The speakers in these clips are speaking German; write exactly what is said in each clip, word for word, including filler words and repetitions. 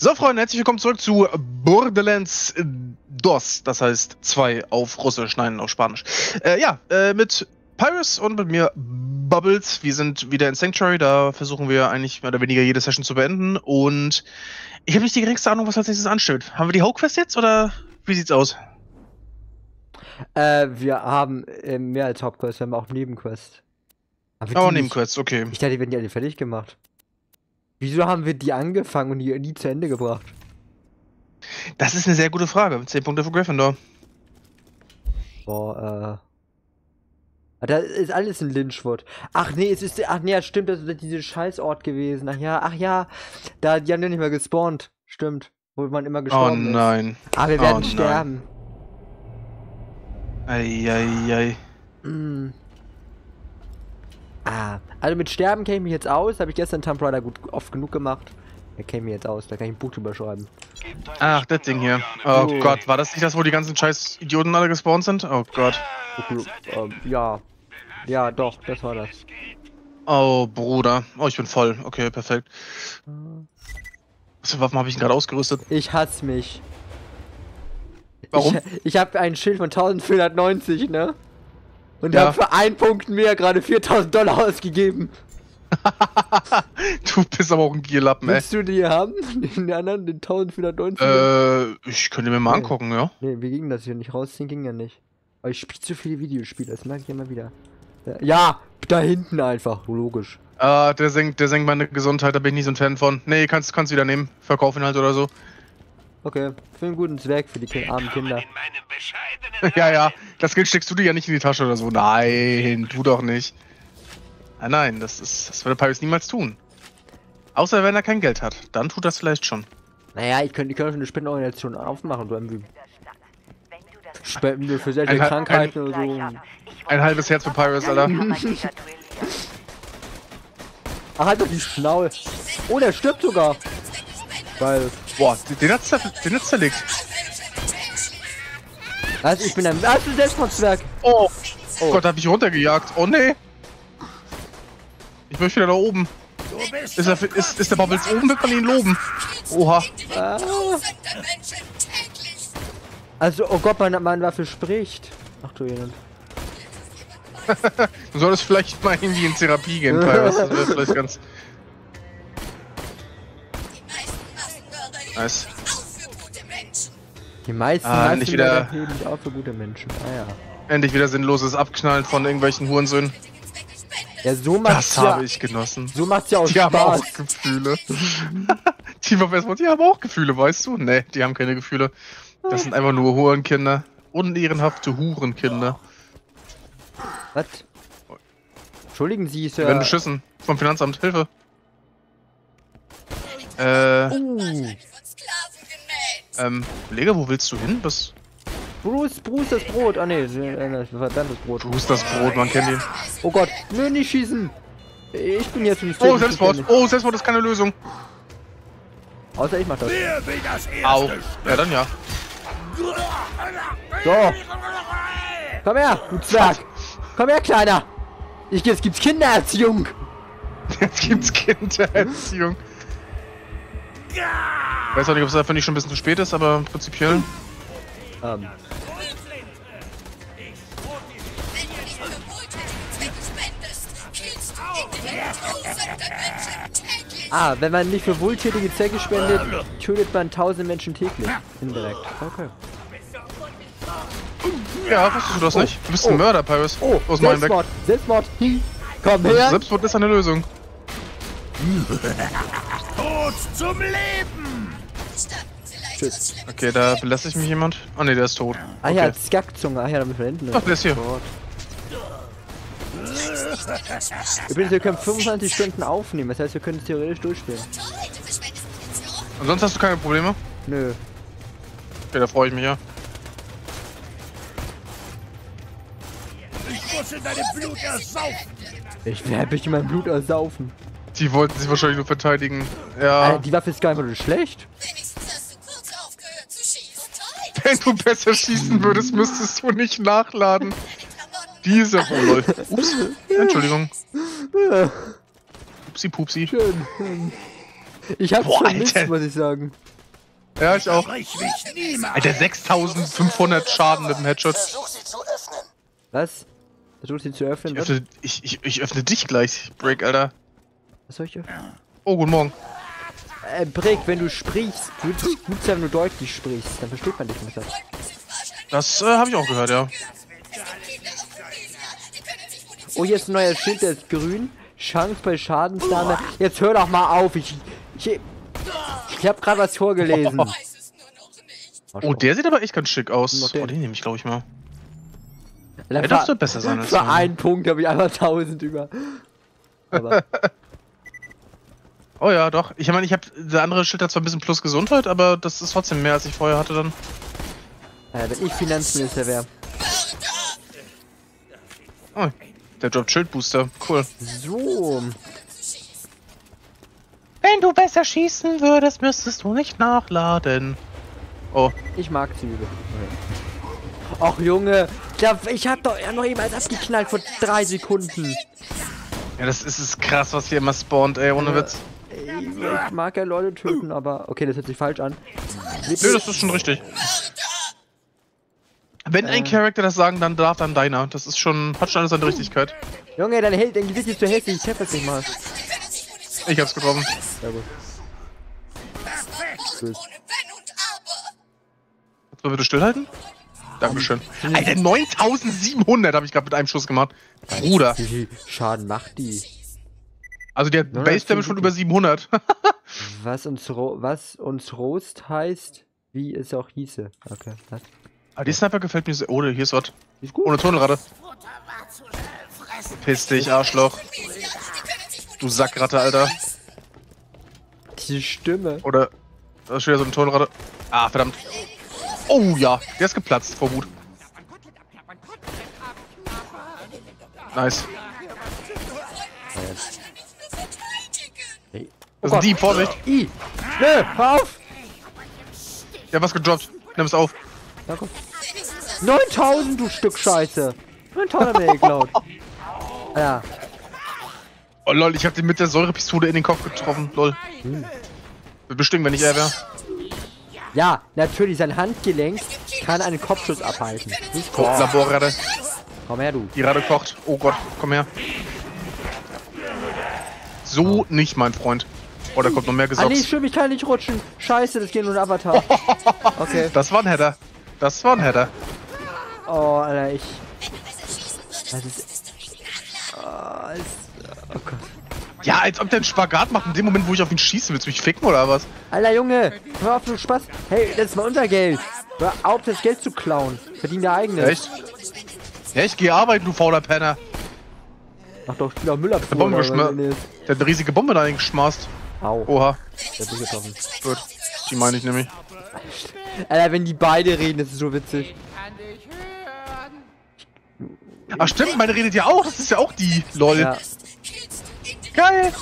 So, Freunde, herzlich willkommen zurück zu Borderlands Dos, das heißt zwei auf Russisch, nein, auf Spanisch. Äh, ja, äh, mit Pyrus und mit mir Bubbles. Wir sind wieder in Sanctuary, da versuchen wir eigentlich mehr oder weniger jede Session zu beenden. Und ich habe nicht die geringste Ahnung, was als nächstes ansteht. Haben wir die Hauptquest jetzt oder wie sieht's aus? Äh, wir haben äh, mehr als Hauptquest, wir haben auch Nebenquest. Oh, Nebenquest, okay. Ich dachte, die werden die alle fertig gemacht. Wieso haben wir die angefangen und die nie zu Ende gebracht? Das ist eine sehr gute Frage. zehn Punkte für Gryffindor. Boah, äh. Da ist alles in Lynchwood. Ach nee, es ist. Ach nee, ja, stimmt, das ist dieser Scheißort gewesen. Ach ja, ach ja. Da, die haben ja nicht mehr gespawnt. Stimmt. Wo man immer gestorben ist. Oh nein. Ist. Ah, wir werden oh, sterben. Eieiei. Mm. Ah, also mit Sterben kenne ich mich jetzt aus. Habe ich gestern Tomb Raider gut oft genug gemacht. Da kenne ich mich jetzt aus. Da kann ich ein Buch drüber schreiben. Ach, das Ding hier. Oh, oh Gott, war das nicht das, wo die ganzen scheiß Idioten alle gespawnt sind? Oh Gott. Okay, ähm, ja. Ja, doch, das war das. Oh, Bruder. Oh, ich bin voll. Okay, perfekt. Was für Waffen habe ich denn gerade ausgerüstet? Ich hasse mich. Warum? Ich, ich habe ein Schild von eintausendvierhundertneunzig, ne? Und ja. habe für einen Punkt mehr gerade viertausend Dollar ausgegeben. Du bist aber auch ein Gierlappen, ey. Willst du die haben? Den anderen, den eintausendvierhundertneunzig? Äh, ich könnte mir mal nee. angucken, ja. Nee, wie ging das hier nicht? Rausziehen ging ja nicht. Aber ich spiele zu viele Videospiele, das merke ich immer wieder. Ja, da hinten einfach, logisch. Ah, der senkt, der senkt meine Gesundheit, da bin ich nicht so ein Fan von. Nee, kannst kannst wieder nehmen. Verkauf ihn halt oder so. Okay, für einen guten Zweck, für die kind armen Kinder. Ja, ja, das Geld steckst du dir ja nicht in die Tasche oder so. Nein, tu doch nicht. Nein, nein, das ist, das würde Pyrus niemals tun. Außer wenn er kein Geld hat, dann tut das vielleicht schon. Naja, ich könnte ich könnte eine Spendenorganisation aufmachen, so irgendwie. Spenden wir für solche ein, Krankheiten ein, oder so. Ein halbes Herz für Pyrus, Alter. Ach, halt doch die Schnauze. Oh, der stirbt sogar. Geil. Boah, den hat's, den hat's zerlegt. Also, ich bin ein, ah, ein Selbstmordzwerg. Oh. oh Gott, hab ich runtergejagt. Oh nee. Ich möchte wieder da oben. Ist, er, ist, ist der Bubbles oben, wird man ihn loben. Oha. Ah. Also, oh Gott, meine, meine Waffe spricht. Ach du Elend. Du solltest vielleicht mal irgendwie in Therapie gehen, Pyrus. Das wäre vielleicht ganz... Nice. Die meisten ah, endlich wieder heben sich auch für gute Menschen. Ah ja. Endlich wieder sinnloses Abknallen von irgendwelchen Hurensöhnen. Ja, so macht's Das ja, habe ich genossen. So macht's ja auch die Spaß. Die haben auch Gefühle. die, die haben auch Gefühle, weißt du? Nee, die haben keine Gefühle. Das sind einfach nur Hurenkinder. Unehrenhafte Hurenkinder. Was? Entschuldigen Sie, Sir. Wir werden beschissen. Vom Finanzamt. Hilfe. Äh... Uh. Ähm, Kollege, wo willst du hin? Was? Bruce, Bruce das Brot. Ah ne, verdammtes Brot. Bruce das Brot, man kennt ihn. Oh Gott, nö, nicht schießen. Ich bin jetzt nicht. Oh, Selbstmord. Oh, Selbstmord ist keine Lösung. Außer ich mach das. Au. Ja, dann ja. So. Komm her, du Zwerg. Komm her, Kleiner. Ich, jetzt gibt's Kindererziehung. Jetzt gibt's Kindererziehung. Ich weiß auch nicht, ob es dafür nicht schon ein bisschen zu spät ist, aber prinzipiell. Um. Ah, wenn man nicht für wohltätige Zwecke spendet, tötet man tausend Menschen täglich. Indirekt. Okay. Ja, wusstest du das oh. nicht? Du bist ein oh. Mörder, Pyrus. Oh, aus Selbstmord. Selbstmord. Hm. Komm her. Selbstmord ist eine Lösung. Tod zum Leben! Tschüss. Okay, da belästigt mich jemand. Oh ne, der ist tot. Ah okay. ja, Skackzunge. Ah ja, da müssen wir hinten. Ach, der ist hier. Übrigens, wir können fünfundzwanzig Stunden aufnehmen. Das heißt, wir können es theoretisch durchspielen. Und sonst hast du keine Probleme? Nö. Okay, da freue ich mich ja. Ich muss in deinem Blut ersaufen! Ich werde mich in meinem Blut ersaufen. Die wollten sich wahrscheinlich nur verteidigen. Ja. Alter, die Waffe ist gar nicht so schlecht. Wenn du besser schießen würdest, müsstest du nicht nachladen. Diese Rolle. Ups. Entschuldigung. Upsi pupsi. Schön. Ich hab's Boah, vermisst, Alter. muss ich sagen. Ja, ich auch. Sprich mich niemals. Alter, sechstausendfünfhundert Schaden mit dem Headshot. Versuch sie zu öffnen. Was? Versucht sie zu öffnen? Ich Was? öffne, ich, ich, ich öffne dich gleich, Break, Alter. Was soll ich öffnen? Oh, guten Morgen. Äh, Brick, wenn du sprichst, gut, gut sein, wenn du deutlich sprichst, dann versteht man dich nicht. Das. Das äh, habe ich auch gehört, ja. Oh, hier ist ein neuer Schild, der ist grün. Chance bei Schadensnahme. Jetzt hör doch mal auf. Ich, ich, ich habe gerade was vorgelesen. Oh, der sieht aber echt ganz schick aus. Noch den. Oh, den nehme ich, glaube ich, mal. Der Der dürfte besser sein als Für der. einen Punkt habe ich einfach tausend über. Aber Oh ja, doch. Ich meine, ich habe der andere Schild hat zwar ein bisschen plus Gesundheit, aber das ist trotzdem mehr, als ich vorher hatte dann. ja, wenn ich Finanzminister wäre. Oh, der droppt Schildbooster. Cool. So. Wenn du besser schießen würdest, müsstest du nicht nachladen. Oh. Ich mag Züge. Ach Junge, ich, glaub, ich hab doch ja noch eben als abgeknallt vor drei Sekunden. Ja, das ist, ist krass, was hier immer spawnt, ey, ohne Ja. Witz. Ey, ich mag ja Leute töten, aber okay, das hört sich falsch an. Nö, das ist schon richtig. Wenn ein Äh. Charakter das sagen, dann darf dann deiner. Das ist schon, hat schon alles seine Richtigkeit. Junge, dein Held, dein Gesicht ist zu hässlich, ich treffe es nicht mal. Ich hab's getroffen. Sehr gut. Gut. Kannst du mal bitte stillhalten? Dankeschön. Alter, neuntausendsiebenhundert habe ich gerade mit einem Schuss gemacht. Bruder. Wie viel Schaden macht die? Also der Ja, Base das Damage ist schon gut. über siebenhundert. Was uns, Ro was uns Roast heißt, wie es auch hieße. Okay, was? Ah, die Sniper gefällt mir sehr. Oh, hier ist was. Ist gut. Ohne Tunnelrate. Piss dich, Arschloch. Du Sackratte, Alter. Diese Stimme. Oder. Da ist wieder so eine Tunnelrate. Ah, verdammt. Oh ja, der ist geplatzt vor Wut. Nice. Hey. Das ist ein Dieb, Vorsicht. I. Nö, hör auf! Der hat was gedroppt. Nimm es auf. Ja, komm. neuntausend, du Stück Scheiße. neuntausend hat mir geklaut. Ja. Oh lol, ich hab den mit der Säurepistole in den Kopf getroffen. Lol. Hm. Wird bestimmt, wenn ich er wäre. Ja, natürlich, sein Handgelenk kann einen Kopfschuss abhalten. Nicht Oh, kochen. Laborratte. Komm her, du. Die Ratte kocht. Oh Gott, komm her. So nicht, mein Freund. Oh, da kommt noch mehr Ah nee, Gesocks. stimmt, ich kann nicht rutschen. Scheiße, das geht nur ein Avatar. Okay. Das war ein Header. Das war ein Header. Oh, Alter, ich... Das ist... Oh, es... oh Gott. Ja, als ob der einen Spagat macht in dem Moment, wo ich auf ihn schieße. Willst du mich ficken oder was? Alter, Junge, hör auf, du Spaß. Hey, das ist mal unser Geld. Hör auf, das Geld zu klauen. Verdien der eigene. Echt? Ja, ich gehe arbeiten, du fauler Penner. Mach doch, spiel auch Müllabfuhr. Der Bombe oder geschma- was denn Der hat eine riesige Bombe da eingeschmaßt. Au, Oha. der hat dich getroffen. Gut. Die meine ich nämlich. Alter, wenn die beide reden, das ist so witzig. Ach stimmt, meine redet ja auch. Das ist ja auch die. Lol. Ja. Geil.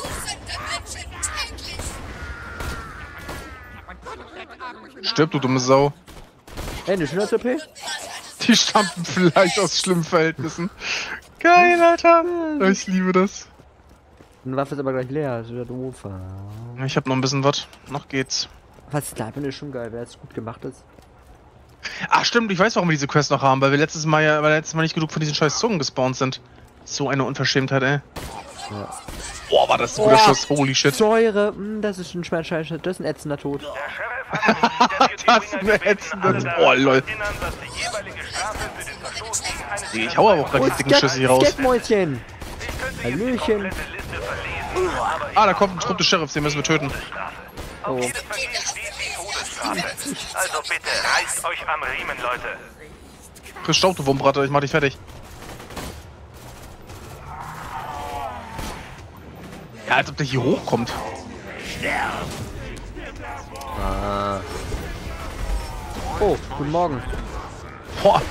Stirb, du dumme Sau. Hey, eine schöne P. Die stampfen vielleicht aus schlimmen Verhältnissen. Geil, Alter. Ich liebe das. Die Waffe ist aber gleich leer, das ist wieder doof. Ich hab noch ein bisschen was. Noch geht's. Was, Sniper ist schon geil, wer es gut gemacht ist. Ach stimmt, ich weiß, warum wir diese Quest noch haben, weil wir letztes Mal ja, weil letztes Mal nicht genug von diesen scheiß Zungen gespawnt sind. So eine Unverschämtheit, ey. Ja. Boah, war das ein guter Boah. Schuss, holy shit. Säure, mh, das ist ein Schmerzscheiße, das ist ein ätzender Tod. Das ist mir ätzend. Oh, lol. Nee, ich hau aber auch gerade die dicken Schüsse hier raus. Sketmäuschen! Hallöchen! Ah, da kommt ein Trupp des Sheriffs, den müssen wir töten. Oh. Also bitte, reißt euch am Riemen, Leute. Chris Staub, du Wurmbratte, ich mach dich fertig. Ja, als ob der hier hochkommt. Ah. Oh, guten Morgen. Boah,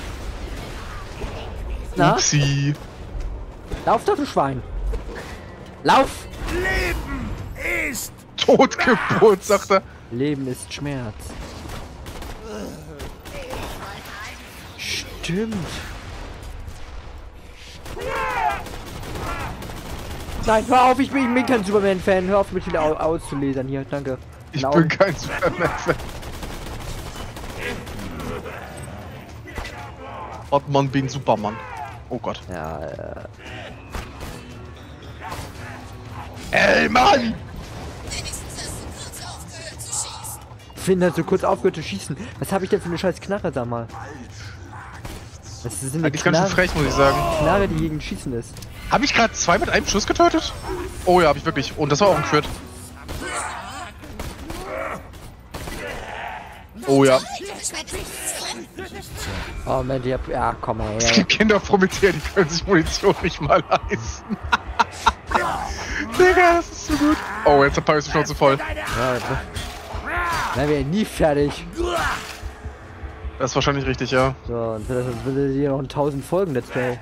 Na? upsi. Lauf doch, du Schwein! Lauf! Leben ist Totgeburt, sagt er. Leben ist Schmerz. Stimmt. Nein, hör auf, ich bin, ich bin kein Superman-Fan. Hör auf, mich wieder au auszulesern hier. Danke. Ich Genau. bin kein Superman-Fan. Batman bin Superman. Oh Gott. Ja, ja. Ey, Mann! Finn hat so kurz aufgehört zu schießen. Was habe ich denn für eine scheiß Knarre, sag mal? Das ist eine Eigentlich ganz schön Knarre, frech, muss ich sagen. Knarre, die gegen Schießen ist. Habe ich gerade zwei mit einem Schuss getötet? Oh ja, habe ich wirklich. Und das war auch ein Crit. Oh ja. Oh Mensch, ich hab, ja, komm mal Die her. Kinder vom Militär, die können sich Munition nicht mal leisten. Digga, das ist so gut. Oh, jetzt hat Paris die Schnauze voll. Ja, dann wäre nie fertig. Das ist wahrscheinlich richtig, ja. So, und das will hier noch ein tausend Folgen Let's Play.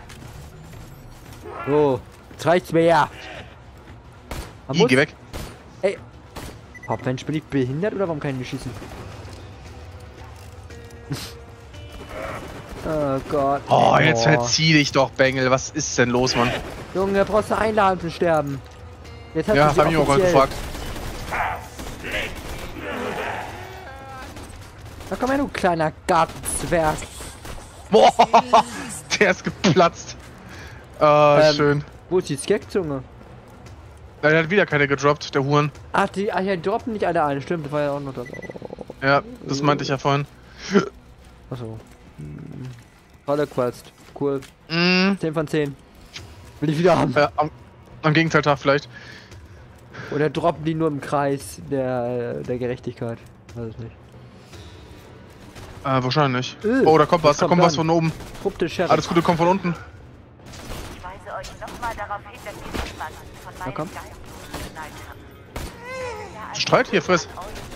So, jetzt reicht's mir ja. Man I, muss- geh weg. Ey. Oh Mensch, bin ich behindert oder warum kann ich nicht schießen? Oh Gott. Oh, jetzt verzieh dich doch, Bengel. Was ist denn los, Mann? Junge, brauchst du einladen zu sterben. Jetzt hat Ja, sie hab ich auch mal offiziell. gefragt. Na komm her, du kleiner Gartenzwerg. Boah, der ist geplatzt. Ah, Ähm. schön. Wo ist die Skek-Zunge? Na, der hat wieder keine gedroppt, der Huren. Ach, die, ach ja, die droppen nicht alle ein. Stimmt, das war ja auch noch das. Oh. Ja, das meinte ich ja vorhin. Achso. Hm. Tolle Quest. Cool. Mm, zehn von zehn. Will ich wieder haben. ja, am, am Gegenteiltag vielleicht. Oder droppen die nur im Kreis der, der Gerechtigkeit? Weiß ich nicht. Äh, wahrscheinlich. Äh, Oh, da kommt was, was da kommt kommt was dann? von oben. Trupp des Sheriff. Alles Gute kommt von unten. Ich weise euch nochmal darauf hin, dass ihr niemanden von meinen komm. Geistern beneiden habt. Streit hier, friss.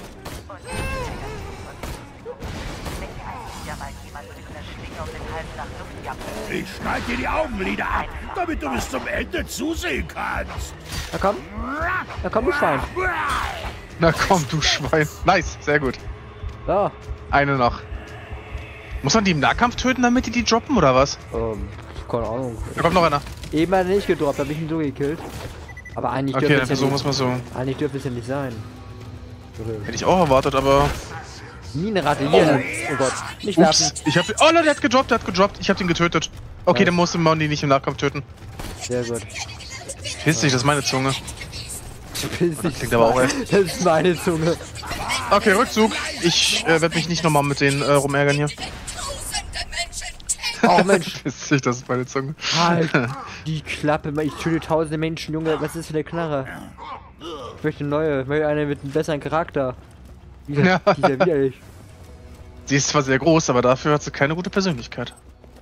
Ich schneid dir die Augenlider ab, damit du bis zum Ende zusehen kannst. Na komm. Na komm, du Schwein. Na komm, du Schwein. Nice, sehr gut. So. Eine noch. Muss man die im Nahkampf töten, damit die die droppen, oder was? Ähm, keine Ahnung. Da kommt noch einer. Eben hat er nicht gedroppt, hab ich ihn so gekillt. Aber eigentlich Okay, dürfte dann es ja versuchen wir nicht, es mal so. eigentlich dürfte es ja nicht sein. Hätte ich auch erwartet, aber... Minenratte hier. Oh Gott. Nicht werfen. Ups, ich hab... Oh nein, der hat gedroppt, der hat gedroppt. Ich hab den getötet. Okay, Ja. dann musste man die nicht im Nahkampf töten. Sehr gut. Piss dich, das ist meine Zunge. Piss dich, klingt aber auch echt. Das ist meine Zunge. Okay, Rückzug. Ich äh, werde mich nicht nochmal mit denen äh, rumärgern hier. Oh Mensch. Piss dich, das ist meine Zunge. Halt die Klappe. Ich töte tausende Menschen, Junge. Was ist für eine Knarre? Ich möchte eine neue. Ich möchte eine mit einem besseren Charakter. Die ist ja, die ist ja widerlich. Sie ist zwar sehr groß, aber dafür hat sie keine gute Persönlichkeit.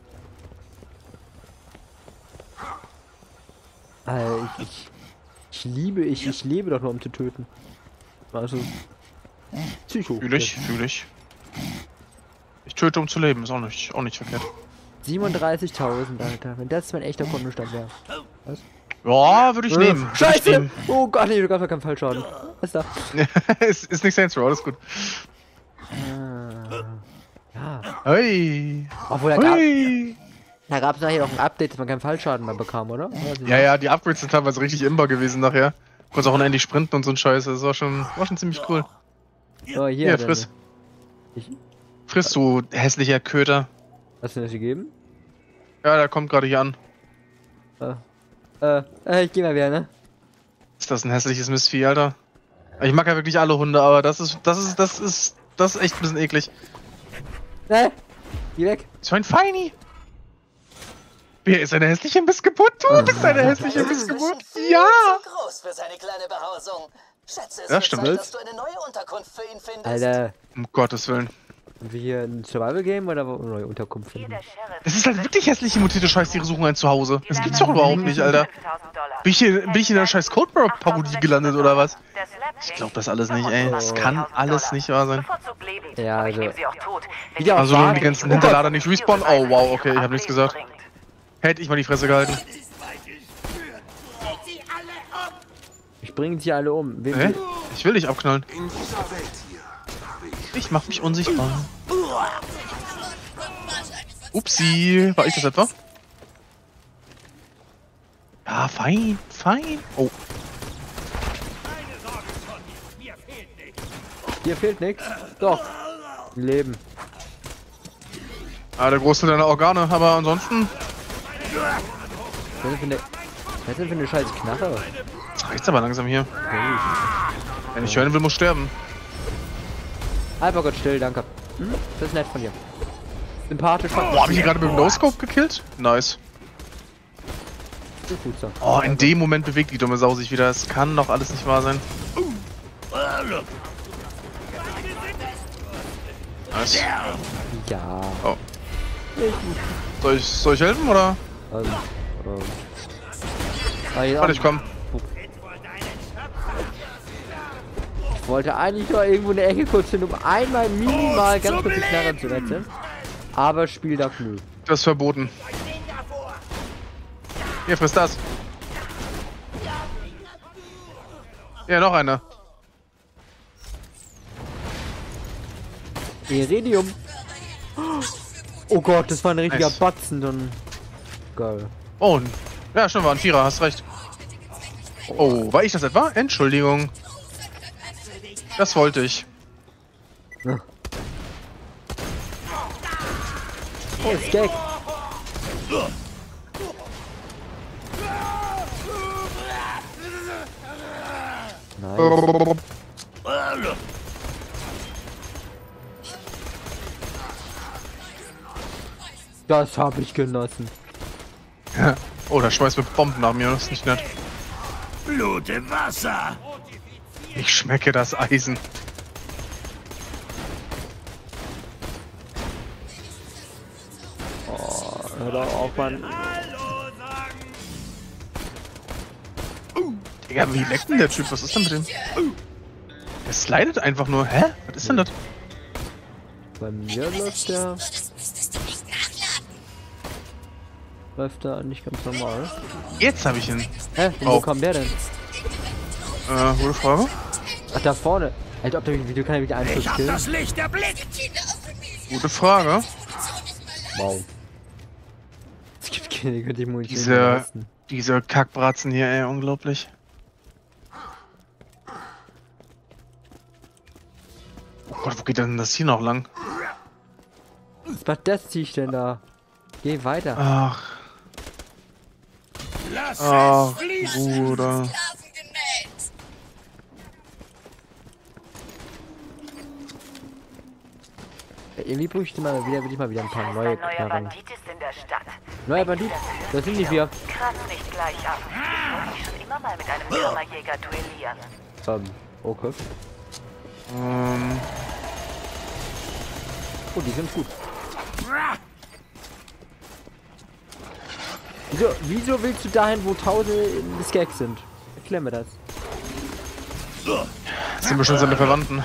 Alter, ich, ich, ich liebe, ich, ich lebe doch nur um zu töten. Also, Psycho. Fühl ich, fühl ich. Ich töte, um zu leben, ist auch nicht, auch nicht verkehrt. siebenunddreißigtausend, Alter. Wenn das mein echter Kontostand wäre. Was? Ja, würde ich nehmen. Würd ich Scheiße! nehmen. Oh Gott, nee, du kannst doch keinen Fallschaden. Was ist da? ist, ist nicht Saints Row, alles gut. Ah, ja. Hey. Obwohl, da gab Hey. da gab's nachher auch ein Update, dass man keinen Fallschaden mehr bekam, oder? Weiß ich Ja, nicht. ja, die Upgrades sind teilweise richtig imbar gewesen nachher. Du konntest auch unendlich sprinten und so ein Scheiß. Das war schon, war schon ziemlich cool. So, hier. Hier, dann- friss. Ich? Friss, du hässlicher Köter. Hast du das gegeben? Ja, der kommt gerade hier an. Äh, äh, äh, ich geh mal wieder, ne? Ist das ein hässliches Mistvieh, Alter? Ich mag ja wirklich alle Hunde, aber das ist, das ist, das ist, das ist echt ein bisschen eklig. Ne? Geh weg. So ein Feini. Wer ist eine hässliche Missgeburt? Du bist eine hässliche Missgeburt. Ja! Zu groß für seine kleine Behausung. Schätze, es Ja, wird stimmt. Zeit, dass du eine neue Unterkunft für ihn findest. Alter, Um Gottes Willen. sind wir hier ein Survival-Game oder wo- neue Unterkunft finden? Es ist halt wirklich hässliche mutierte Scheißtiere suchen ein Zuhause. Das gibt's doch überhaupt nicht, Alter. Bin ich hier, bin ich in einer scheiß Codebrock-Parodie gelandet oder was? Ich glaub das alles nicht, ey. Das kann alles nicht wahr sein. Ja, also- Ich sie auch tot, wenn Wieder ihr auf Also, wenn Wagen. die ganzen Oh Gott. Hinterlader nicht respawnen. Oh, wow, okay, ich hab nichts gesagt. Hätte ich mal die Fresse gehalten. Ich bringe sie alle um. Wen Hä? Ich will dich abknallen. Ich mach mich unsichtbar. Upsi, war ich das etwa? Ja, fein, fein. Oh, Hier fehlt nichts. Doch. Leben. Ah, der Großteil deiner Organe, aber ansonsten. Was ist denn für eine, was ist denn für eine scheiß Knarre? Jetzt reicht's aber langsam hier. Hey. Wenn ich hören will, muss sterben. Alpha Gott still, danke. Hm? Das ist nett von dir. Sympathisch von Boah, hab ich hier gerade mit dem No-Scope gekillt? Nice. Gut so. Oh, in dem Moment bewegt die dumme Sau sich wieder. Es kann doch alles nicht wahr sein. Nice. Ja. Oh. Soll ich, soll ich helfen, oder? Ähm, ähm. Ah, hier Warte, ich komm. Ich wollte eigentlich nur irgendwo in der Ecke kurz hin, um einmal minimal ganz kurz die Knarre zu wechseln. Aber Spiel darf nö. Das ist verboten. Hier, frisst das. Ja, noch eine. Iridium. Oh Gott, das war ein richtiger Nice. Batzen, dann. Geil. Oh, ja, stimmt, war ein Vierer, hast recht. Oh, war ich das etwa? Entschuldigung. Das wollte ich. Ja. Oh, Skag. Nice. Das habe ich genossen. Oh, da schmeißt mir Bomben nach mir, das ist nicht nett. Blut im Wasser. Ich schmecke das Eisen. Oh, hör doch auf, Mann. Digga, wie leckt denn der Typ? Was ist denn mit dem? Der slidet einfach nur. Hä? Was ist denn das? Bei mir läuft der. Läuft da nicht ganz normal. Jetzt habe ich ihn. Hä? Wo Oh. kam der denn? Äh, gute Frage. Ach, da vorne. Alter, ob der Video kann er wieder einen Ich Schuss hab killen? das Licht erblickt. Gute Frage. Wow. Es gibt keine gute Munition. Diese, leisten. diese Kackbratzen hier, ey, unglaublich. Oh Gott, wo geht denn das hier noch lang? Was macht das Ziech denn da? Geh weiter. Ach, Lass ach, es fließen. Bruder. Ja, irgendwie bräuchte mal wieder, will ich mal wieder ein paar neue Ein neuer Knarren. Bandit ist in der Stadt. Neuer Bandit? Das sind nicht wir. Kratz nicht gleich ab. Ich wollte mich schon immer mal mit einem Kammerjäger duellieren. Ähm, okay. Ähm, Oh, die sind gut. Wieso, wieso willst du dahin, wo tausende Skags sind? Erklär mir das. das sind bestimmt seine Verwandten.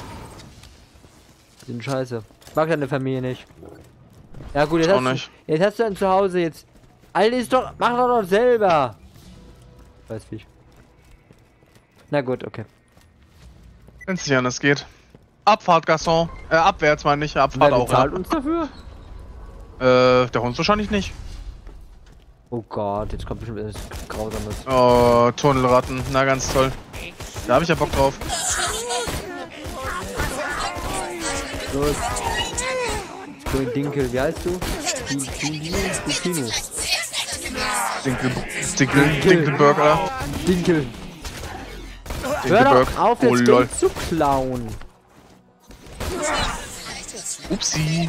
Die sind scheiße. Ich mag deine Familie nicht. Ja gut, jetzt Ich auch hast, du, nicht. jetzt hast du ein Zuhause jetzt. Alter, ist doch. Mach doch doch selber! Weiß wie ich. Na gut, okay. Wenn es nicht anders geht. Abfahrt, Garçon. Äh, abwärts meine ich. Abfahrt Wer auch. bezahlt Ja. uns dafür? Äh, der Hund wahrscheinlich nicht. Oh Gott, jetzt kommt bestimmt etwas Grausames. Oh, Tunnelratten. Na, ganz toll. Da habe ich ja Bock drauf. Los. Grün Dinkel, wie heißt du? Dino? Dino. Dinkel, Dinkel, Dinkelberg, Alter. Dinkel. Hör Dinkelberg. doch auf, Oh, jetzt lol. Geld zu klauen. Upsi.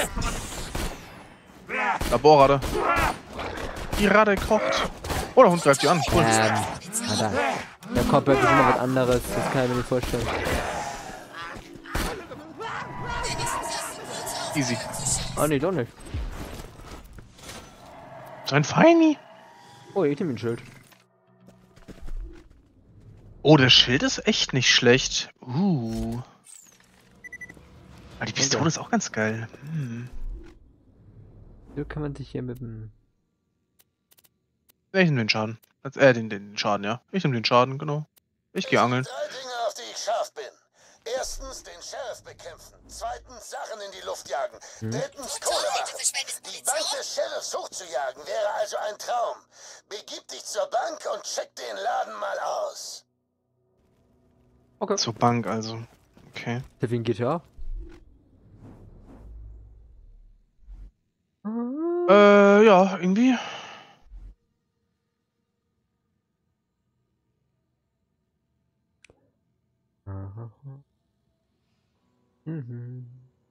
Laborrade. Die Rade kocht. Oh, der Hund greift die an. Cool. Ähm, Alter. Der Copper ist immer was anderes, das kann ich mir nicht vorstellen. Easy. Oh nee, doch nicht. So ein Feini. Oh, ich nehme ein Schild. Oh, der Schild ist echt nicht schlecht. Uh. Aber die Pistole Okay. ist auch ganz geil. Hm. So kann man sich hier mit dem... Ich nehme den Schaden. Also, Äh, den, den Schaden, ja. Ich nehme den Schaden, genau. Ich gehe angeln. Drei Dinge, auf die ich scharf bin. Erstens den Sheriff bekämpfen. Zweitens Sachen in die Luft jagen. Drittens Kohle machen. Die Bank des Sheriffs hochzujagen wäre also ein Traum. Begib dich zur Bank und check den Laden mal aus. Okay. Zur Bank also. Okay. Der wie ein G T A. Äh, ja, irgendwie. Aha. Mhm.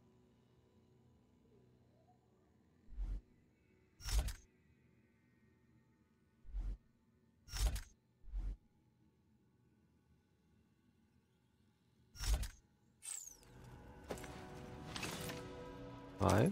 Drei.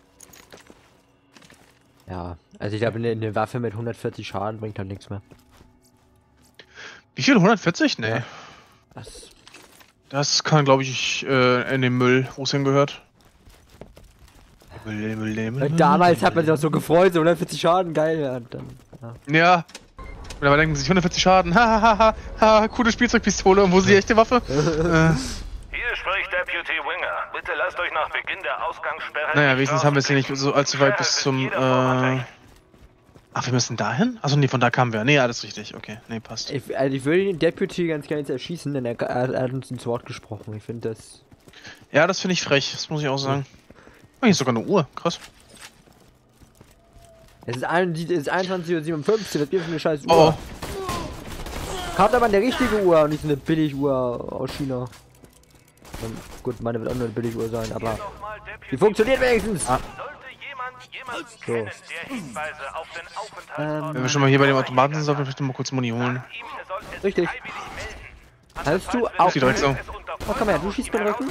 Ja, also ich glaube, eine, eine Waffe mit hundertvierzig Schaden bringt halt nichts mehr. Wie viel? hundertvierzig? Nee. Ja. Das Das kann, glaube ich, äh, in den Müll, wo es hingehört. Müll, Müll, Müll, Müll, Weil Müll, damals Müll. hat man sich auch so gefreut, so hundertvierzig Schaden, geil. Ja, und dann, ja. Ja. Und aber denken sie sich hundertvierzig Schaden. Hahaha. Ha, coole Spielzeugpistole. Und wo ist die echte Waffe? äh. Hier spricht Deputy Winger. Bitte lasst euch nach Beginn der Ausgangssperre... Naja, wenigstens haben wir es hier nicht so allzu weit bis zum, äh... Ach, wir müssen dahin? Achso, nee, von da kamen wir. Nee, alles richtig. Okay, nee, passt. Ich, also ich würde den Deputy ganz gerne jetzt erschießen, denn er, er, er hat uns ins Wort gesprochen. Ich finde das... Ja, das finde ich frech. Das muss ich auch sagen. Oh, hier ist sogar eine Uhr. Krass. Es ist, ein, es ist einundzwanzig Uhr siebenundfünfzig, was gibt für eine scheiß Uhr? Oh. Kauft aber eine richtige Uhr und nicht so eine Billiguhr aus China. Und gut, meine wird auch nur eine Billiguhr sein, aber die funktioniert wenigstens. Ah. So. Der Hinweise auf den Aufenthaltsort Ähm, Wenn wir schon mal hier bei dem Automaten sind, sollten wir vielleicht mal kurz Muni holen. Richtig. Hast du auch... Die Drecksau. Oh, komm her, du schießt den Rücken.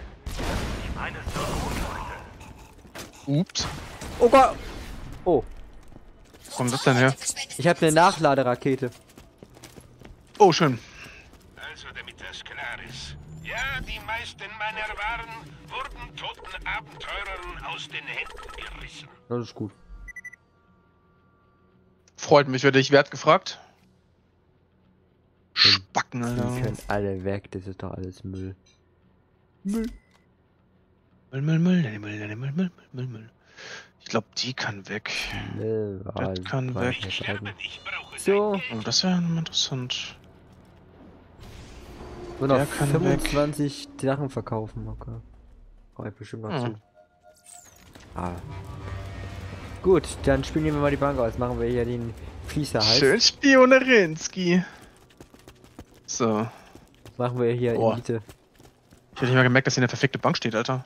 Ups. Oh Gott. Oh, Wo kommt das denn her? ich habe eine Nachladerakete. Oh, schön. Also, damit das klar ist. Ja, die meisten meiner Waren wurden toten Abenteurern aus den Händen gerissen. Das ist gut. Freut mich, werde ich wert gefragt. Spacken, Die Alter. können alle weg, das ist doch alles Müll. Müll, Müll, Müll, Müll, Müll, Müll, Müll, Müll, Müll, Müll. Ich glaube, die kann weg. Müll, Das ah, kann weiß weg. nicht, Sterben, also. ich brauche So, Oh, das ist ja interessant. nur noch Der kann fünfundzwanzig Sachen verkaufen, okay. Komm ich bestimmt noch Hm. zu. Ah. Gut, dann spielen wir mal die Bank aus. Machen wir hier den Fließer halt. Schön Spionerinski. So. Machen wir hier Oh. Elite. Ich hätte nicht mal gemerkt, dass hier eine verfickte Bank steht, Alter.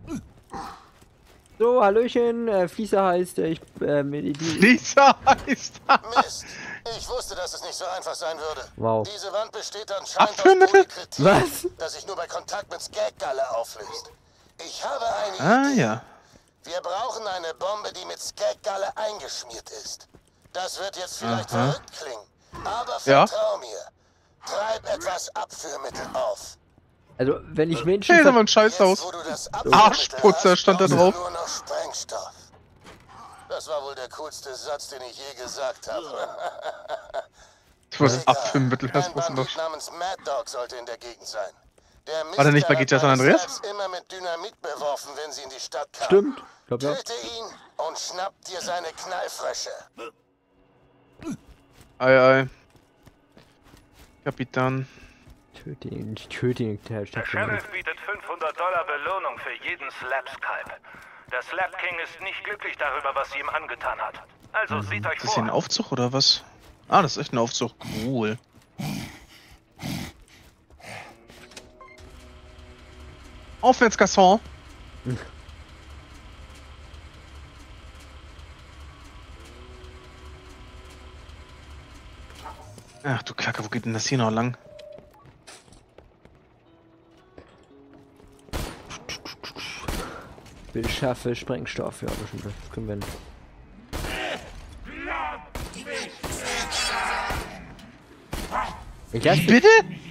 So, Hallöchen, äh, Fließer heißt, äh, ich, äh, mit die, Lisa heißt Mist. Ich wusste, dass es nicht so einfach sein würde. Wow. Diese Wand besteht anscheinend aus Abführmittel? Polykritin, Was? das sich nur bei Kontakt mit Skaggalle auflöst. Ich habe eine Ah, Idee. ja. Wir brauchen eine Bombe, die mit Skaggalle eingeschmiert ist. Das wird jetzt vielleicht Aha. verrückt klingen, aber Ja. vertrau mir. Treib etwas Abführmittel auf. Also, wenn ich Menschen... Hey, da ver- war ein Scheißhaus. Jetzt, wo du das Arschputzer hast, stand da brauchst du drauf. Nur noch Sprengstoff. Das war wohl der coolste Satz, den ich je gesagt habe. Ich muss Egal. Abführmittel, das Ein muss noch. Bandit namens Mad Dog sollte in der Gegend sein. Der War der nicht bei Mistkerl G T A hat San meine Andreas? Slaps immer mit Dynamit beworfen, wenn sie in die Stadt kamen. Stimmt, ich glaub ja. Töte ihn und schnapp dir seine Knallfrösche. Ei, ei. Kapitan. Töte ihn, ich töte ihn, der Der Stadt. Sheriff bietet fünfhundert Dollar Belohnung für jeden Slapskalb. Der Slap King ist nicht glücklich darüber, was sie ihm angetan hat. Also seht euch Ist das hier ein vor. Aufzug oder was? Ah, das ist echt ein Aufzug. Cool. Aufwärts, Gasson. Ach du Kacke, wo geht denn das hier noch lang? Will schaffe Sprengstoff, ja, bestimmt. Das können wir hin. Ich lass Bitte?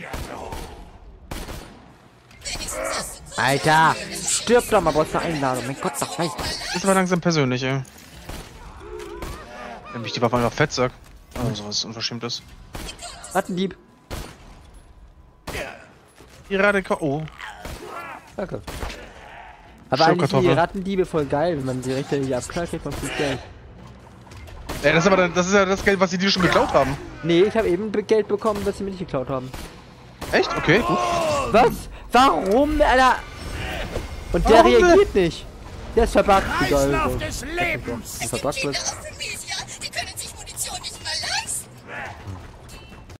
Alter! Stirb doch mal, brauchst du eine Einladung. Mein Gott, doch weiß. Das ist aber langsam persönlich, ey. Wenn ich die Waffe einfach fett sag. Oh, sowas Unverschämtes. Rattendieb. Gerade K O. Danke. Aber eigentlich sind die Schluckkartoffel. Rattendiebe voll geil, wenn man sie rechtzeitig abknallt, kriegt man viel Geld. Ey, das ist aber dann, das ist ja das Geld, was sie dir schon geklaut haben. Nee, ich habe eben be- Geld bekommen, was sie mir nicht geklaut haben. Echt? Okay, gut. Was? Warum, Alter? Und der Warum denn? reagiert nicht. Der ist verbuggt, egal. Kreislauf So. des Lebens. Verbuggt wird.